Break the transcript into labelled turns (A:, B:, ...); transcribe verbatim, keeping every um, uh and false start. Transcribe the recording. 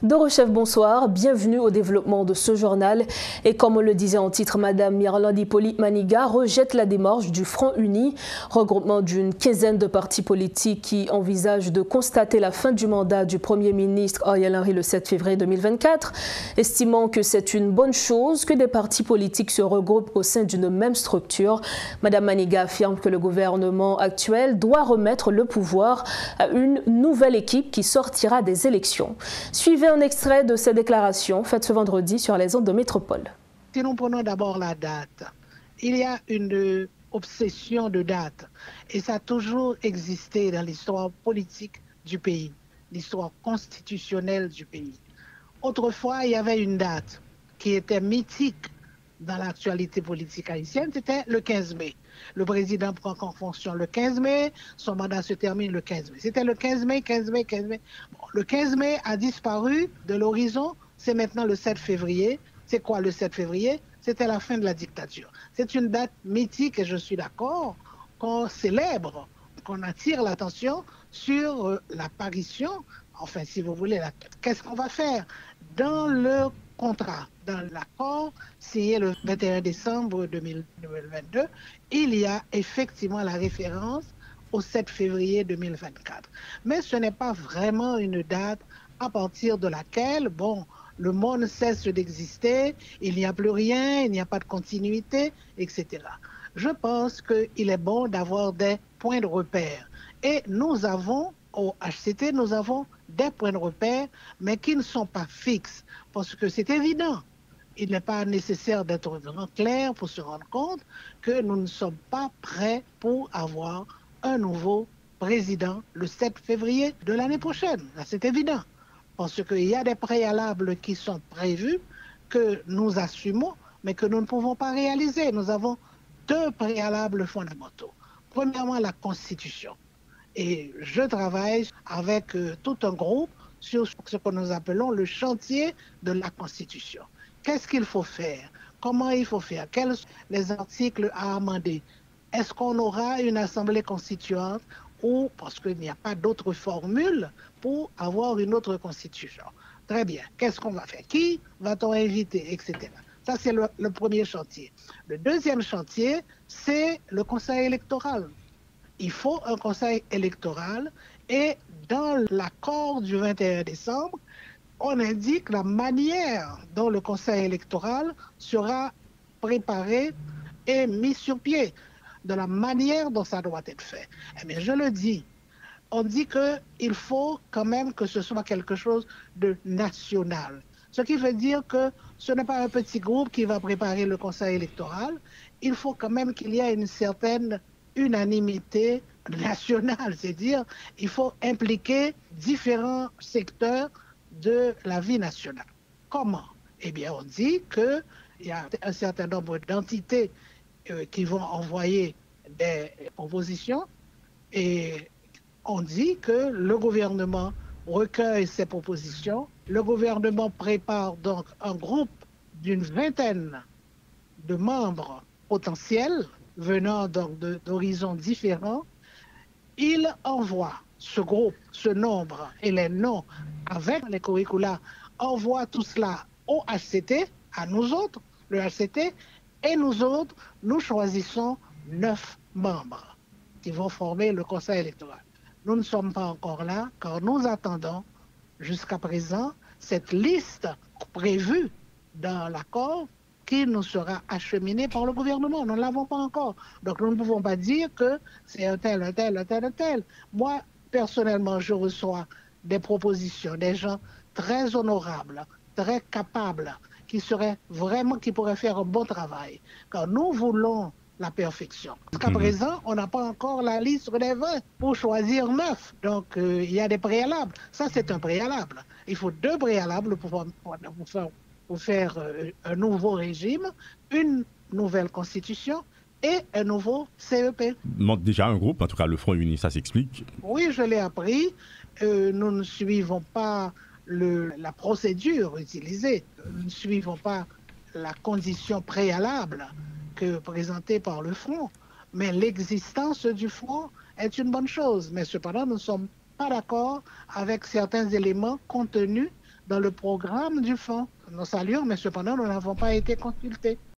A: Dorochef, bonsoir, bienvenue au développement de ce journal. Et comme on le disait en titre, Madame Mirlande Hippolyte Maniga rejette la démarche du Front Uni, regroupement d'une quinzaine de partis politiques qui envisagent de constater la fin du mandat du Premier ministre Ariel Henry le sept février deux mille vingt-quatre, estimant que c'est une bonne chose que des partis politiques se regroupent au sein d'une même structure. Madame Maniga affirme que le gouvernement actuel doit remettre le pouvoir à une nouvelle équipe qui sortira des élections. Suivez un extrait de ces déclarations faites ce vendredi sur les ondes de Métropole.
B: Si nous prenons d'abord la date, il y a une obsession de date et ça a toujours existé dans l'histoire politique du pays, l'histoire constitutionnelle du pays. Autrefois, il y avait une date qui était mythique dans l'actualité politique haïtienne, c'était le quinze mai. Le président prend en fonction le quinze mai, son mandat se termine le quinze mai. C'était le quinze mai, quinze mai, quinze mai. Bon, le quinze mai a disparu de l'horizon, c'est maintenant le sept février. C'est quoi le sept février? C'était la fin de la dictature. C'est une date mythique et je suis d'accord qu'on célèbre, qu'on attire l'attention sur euh, l'apparition, enfin si vous voulez, la... qu'est-ce qu'on va faire dans le contrat, dans l'accord signé le vingt et un décembre deux mille vingt-deux, il y a effectivement la référence au sept février deux mille vingt-quatre. Mais ce n'est pas vraiment une date à partir de laquelle, bon, le monde cesse d'exister, il n'y a plus rien, il n'y a pas de continuité, et cetera. Je pense qu'il est bon d'avoir des points de repère. Et nous avons, au H C T, nous avons des points de repère, mais qui ne sont pas fixes, parce que c'est évident. Il n'est pas nécessaire d'être vraiment clair pour se rendre compte que nous ne sommes pas prêts pour avoir un nouveau président le sept février de l'année prochaine. C'est évident, parce qu'il y a des préalables qui sont prévus, que nous assumons, mais que nous ne pouvons pas réaliser. Nous avons deux préalables fondamentaux. Premièrement, la Constitution. Et je travaille avec euh, tout un groupe sur ce que nous appelons le chantier de la Constitution. Qu'est-ce qu'il faut faire? Comment il faut faire? Quels sont les articles à amender? Est-ce qu'on aura une assemblée constituante ou, parce qu'il n'y a pas d'autre formule pour avoir une autre constitution? Très bien. Qu'est-ce qu'on va faire? Qui va-t-on inviter, et cetera. Ça, c'est le, le premier chantier. Le deuxième chantier, c'est le Conseil électoral. Il faut un conseil électoral et dans l'accord du vingt et un décembre, on indique la manière dont le conseil électoral sera préparé et mis sur pied, de la manière dont ça doit être fait. Eh bien, je le dis, on dit qu'il faut quand même que ce soit quelque chose de national. Ce qui veut dire que ce n'est pas un petit groupe qui va préparer le conseil électoral, il faut quand même qu'il y ait une certaine unanimité nationale, c'est-à-dire il faut impliquer différents secteurs de la vie nationale. Comment? Eh bien, on dit qu'il y a un certain nombre d'entités euh, qui vont envoyer des propositions et on dit que le gouvernement recueille ces propositions. Le gouvernement prépare donc un groupe d'une vingtaine de membres potentiels venant donc d'horizons différents. Il envoie ce groupe, ce nombre et les noms avec les curricula, envoie tout cela au H C T, à nous autres, le H C T, et nous autres, nous choisissons neuf membres qui vont former le conseil électoral. Nous ne sommes pas encore là, car nous attendons jusqu'à présent cette liste prévue dans l'accord qui nous sera acheminé par le gouvernement. Nous ne l'avons pas encore. Donc nous ne pouvons pas dire que c'est un tel, un tel, un tel, un tel. Moi, personnellement, je reçois des propositions, des gens très honorables, très capables, qui seraient vraiment, qui pourraient faire un bon travail. Car nous voulons la perfection. Jusqu'à mmh. présent, on n'a pas encore la liste des vingt pour choisir neuf. Donc, euh, il y a des préalables. Ça, c'est un préalable. Il faut deux préalables pour, pour, pour faire pour faire un nouveau régime, une nouvelle constitution et un nouveau C E P.
C: Déjà un groupe, en tout cas le Front Uni, ça s'explique.
B: Oui, je l'ai appris. Euh, nous ne suivons pas le, la procédure utilisée. Nous ne suivons pas la condition préalable que présentée par le Front. Mais l'existence du Front est une bonne chose. Mais cependant, nous ne sommes pas d'accord avec certains éléments contenus dans le programme du fonds. Nous saluons, mais cependant, nous n'avons pas été consultés.